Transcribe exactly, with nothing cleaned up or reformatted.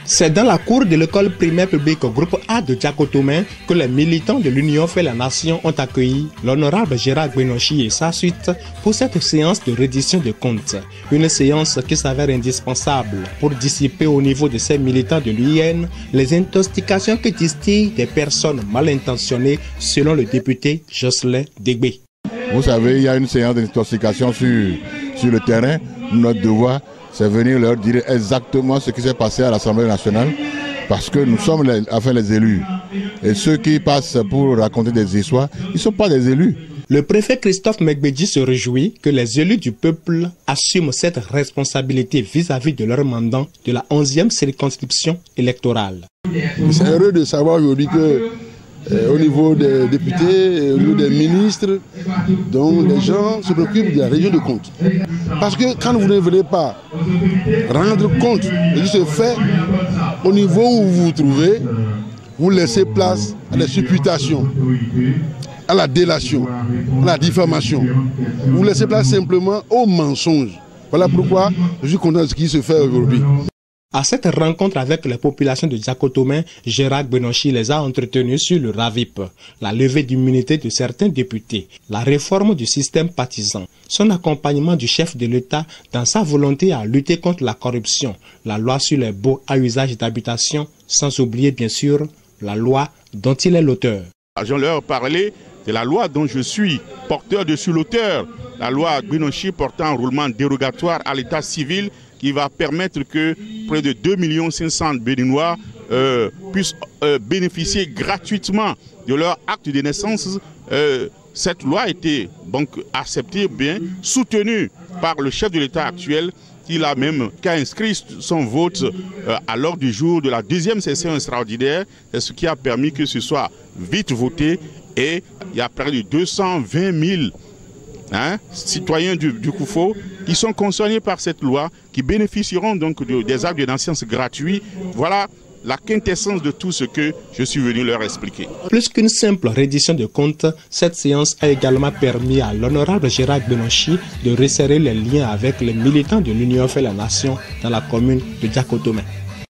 C'est dans la cour de l'école primaire publique groupe A de Diakotomé que les militants de l'Union fait la Nation ont accueilli l'honorable Gérard Gbenonchi et sa suite pour cette séance de reddition de comptes. Une séance qui s'avère indispensable pour dissiper au niveau de ces militants de l'U I N les intoxications qui distillent des personnes mal intentionnées selon le député Jocelyn Degbé. Vous savez, il y a une séance d'intoxication sur, sur le terrain. Notre devoir, c'est venir leur dire exactement ce qui s'est passé à l'Assemblée nationale, parce que nous sommes les, enfin les élus. Et ceux qui passent pour raconter des histoires, ils ne sont pas des élus. Le préfet Christophe Megbedji se réjouit que les élus du peuple assument cette responsabilité vis-à-vis de leur mandat de la onzième circonscription électorale. C'est heureux de savoir aujourd'hui que Euh, au niveau des députés, au niveau des ministres, donc les gens se préoccupent de la région de compte. Parce que quand vous ne venez pas rendre compte de ce fait, au niveau où vous vous trouvez, vous laissez place à la supputations, à la délation, à la diffamation. Vous laissez place simplement aux mensonges. Voilà pourquoi je suis content de ce qui se fait aujourd'hui. À cette rencontre avec les populations de Diakotomé, Gérard Gbenonchi les a entretenus sur le RAVIP, la levée d'immunité de certains députés, la réforme du système partisan, son accompagnement du chef de l'État dans sa volonté à lutter contre la corruption, la loi sur les baux à usage d'habitation, sans oublier bien sûr la loi dont il est l'auteur. Je leur parlais de la loi dont je suis porteur dessus l'auteur, la loi Gbenonchi portant un roulement dérogatoire à l'état civil, qui va permettre que près de deux millions cinq cents Béninois euh, puissent euh, bénéficier gratuitement de leur acte de naissance. Euh, cette loi a été donc acceptée, bien soutenue par le chef de l'État actuel, qui a même qui a inscrit son vote euh, à l'ordre du jour de la deuxième session extraordinaire, ce qui a permis que ce soit vite voté, et il y a près de deux cent vingt mille Hein, citoyens du, du Koufo qui sont concernés par cette loi, qui bénéficieront donc de, des actes de naissance gratuits. Voilà la quintessence de tout ce que je suis venu leur expliquer. Plus qu'une simple reddition de comptes, cette séance a également permis à l'honorable Gérard Gbenonchi de resserrer les liens avec les militants de l'Union fait la Nation dans la commune de Diakotomé.